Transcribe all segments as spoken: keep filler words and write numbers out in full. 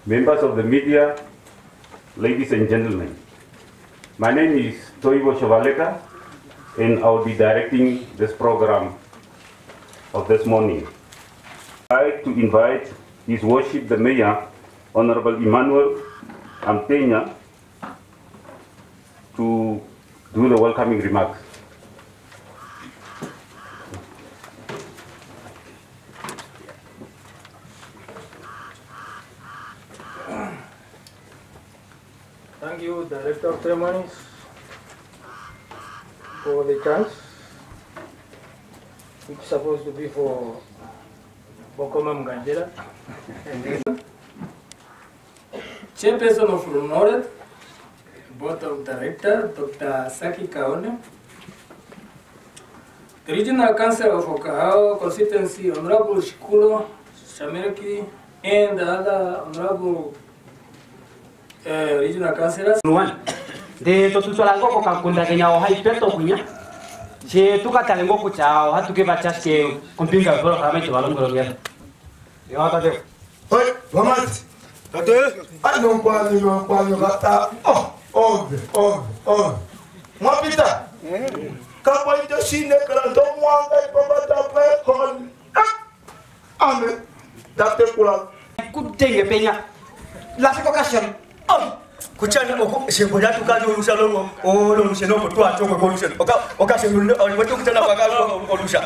members of the media, ladies and gentlemen. My name is Toivo Shovaleka, and I'll be directing this program of this morning. I'd like to invite His Worship the Mayor, Honorable Emmanuel Amtenya, to do the welcoming remarks. Thank you, Director of Ceremonies, for the chance, which is supposed to be for Bokoma Mganjela. Chairperson of NORED, Board of Director, Doctor Saki Kaone, the Regional Council of Okahao Constituency, Honorable Shikulo Shamiraki, and the other Honorable Uh, regional councillors. De to tutolango ko kankunda kenya o haipeto kunya. Je tukatango ko chao hatu ke bachaske kumpinga boro kama to balongo ngero. Yo ata de. Oi, vamos. Tate. Ai não pode, não pode gata. Oh, oh, oh, oh. Uma pita. Kapa ito sine kala do mwanga ipambata pe kon. Ame. Date kula. Kutenge penya. La vocation. Kuchana oko shebola tukaje olusha longo olusha no potwa choko olusha oka oka shebola wacho kutana bagaga olusha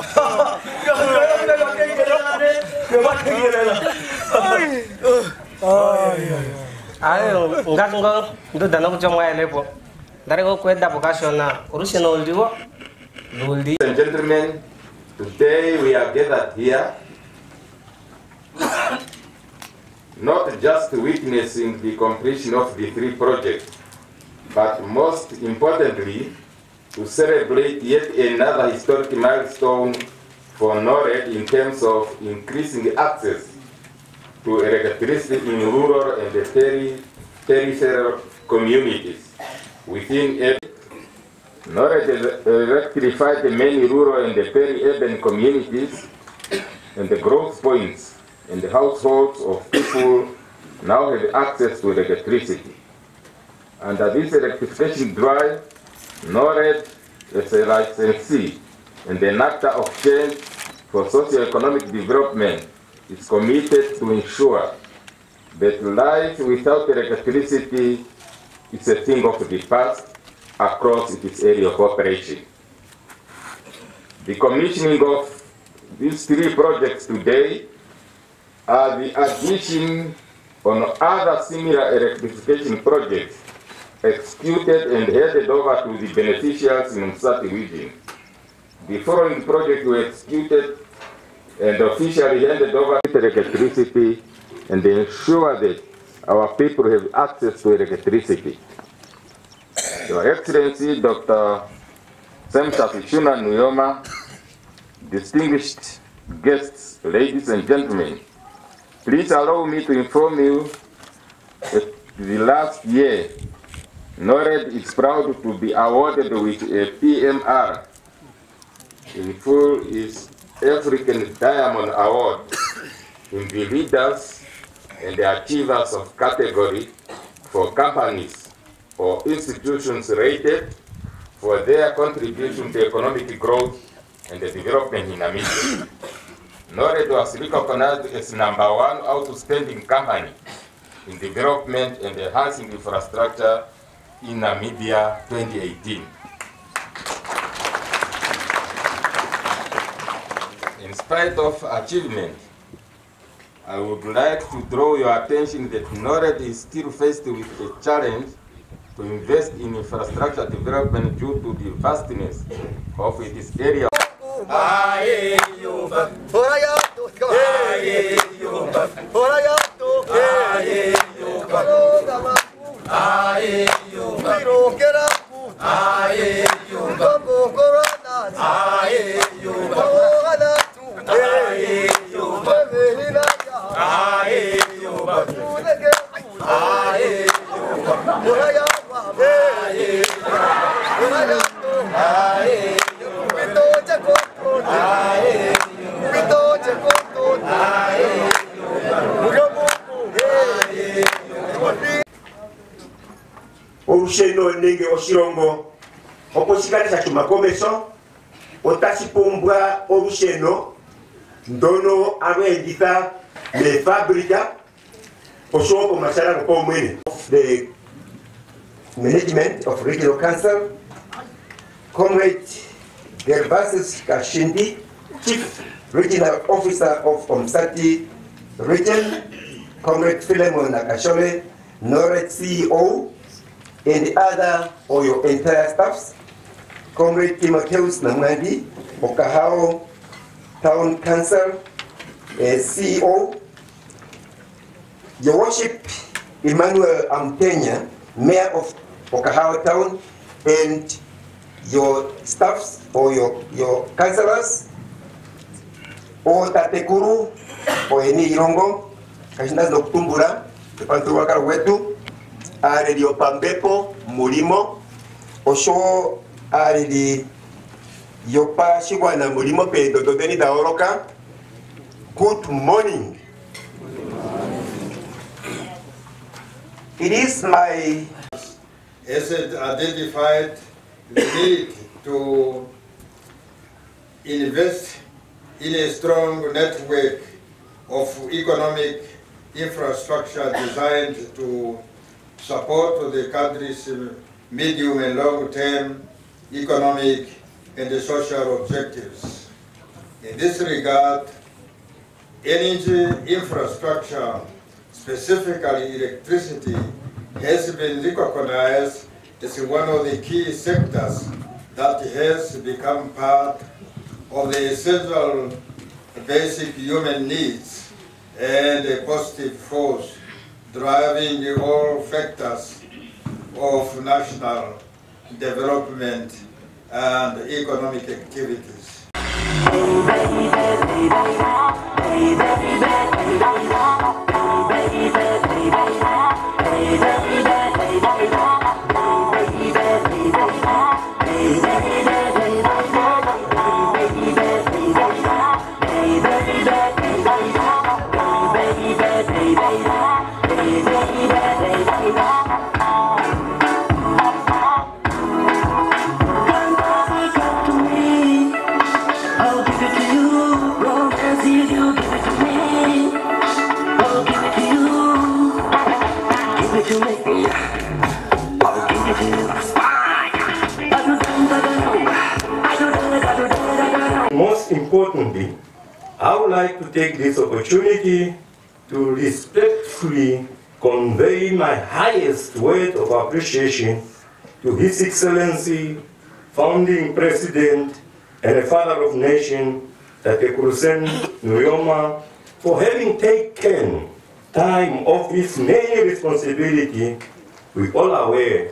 ayo ngakongo ndo dana kuchomwa elepo dare ko kwenda vocation na olusha no liwo luldi. Ladies and gentlemen, today we are gathered here not just witnessing the completion of the three projects, but most importantly, to celebrate yet another historic milestone for NORED in terms of increasing access to electricity in rural and peri peripheral communities. Within it, NORED has electrified the many rural and peri-urban communities and the growth points, and the households of people now have access to electricity. Under this electrification drive, NORED as a licensee and an actor of change for socio-economic development is committed to ensure that life without electricity is a thing of the past across its area of operation. The commissioning of these three projects today are the addition on other similar electrification projects executed and handed over to the beneficiaries in Msati region. The following projects were executed and officially handed over to electricity and ensure that our people have access to electricity. Your Excellency, Doctor Semsa Fishuna Nuyoma, distinguished guests, ladies and gentlemen, please allow me to inform you that the last year, NORED is proud to be awarded with a P M R, in full East African Diamond Award, in the leaders and the achievers of category for companies or institutions rated for their contribution to economic growth and the development in Namibia. NORED was recognized as number one outstanding company in development and enhancing infrastructure in Namibia twenty eighteen. In spite of achievement, I would like to draw your attention that NORED is still faced with a challenge to invest in infrastructure development due to the vastness of its area. Aye, Yuba. Horayato, aye, Yuba. Horayato, aye, Yuba. Aye, Yuba. Pirokera, aye, Yuba. Corona, aye, Yuba. Aye, Yuba. Aye, Yuba. Aye, Yuba. Horayato, aye, Horayato, aye. Aye. olusheno nenge oshirongo oposhikalesha chumakomeso otashipumbwa olusheno ndono alwenditha mefabrika oshowo pomashala gopomwene. The management of regional council, Comrade Gervasis Kashindi, Chief Regional Officer of Omsati Region, Comrade Philemon Nakashole, NORED C E O, and the other or your entire staffs, Comrade Timotheus Namandi, Okahao Town Council, uh, C E O, Your Worship Emmanuel Amtenya, Mayor of Okahao Town, and your staffs or your, your councillors, o Tatekuru, o Eni Irongo, Kashinas no Kumbura, Pantuwaka Wetu, Aredi Opambepo, Murimo, Osho Aredi Yopa Shiwana Murimo Pe Dodoni Daoroka. Good morning. It is my as it identified the need to invest in a strong network of economic infrastructure designed to support the country's medium and long-term economic and social objectives. In this regard, energy infrastructure, specifically electricity, has been recognized as one of the key sectors that has become part of the essential basic human needs and a positive force driving all factors of national development and economic activities. Most importantly, I would like to take this opportunity to respectfully convey my highest word of appreciation to His Excellency, founding President and a Father of Nation, Tatekurusen Nuyoma, for having taken time off his many responsibility. We all are aware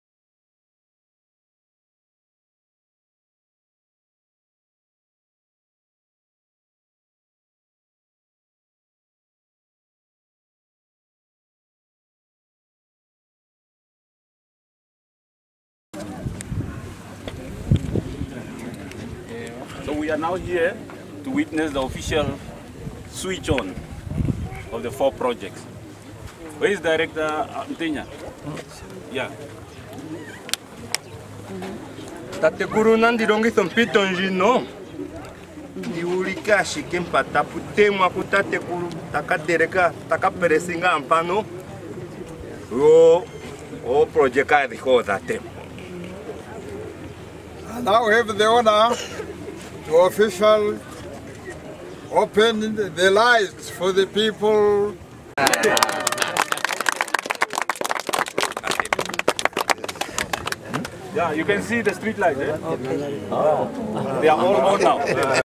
So we are now here to witness the official switch on of the four projects. Where is Director Antenya? Yeah. Tatekuru nandi rongi sompito njino. Diulika shikempa taputemwa kutatekuru takatereka takaperesinga ampano. Yo o project I recall that time. Now we have the honor to officially open the lights for the people. Yeah, you can see the street lights. Eh? Okay. Oh. They are all on now.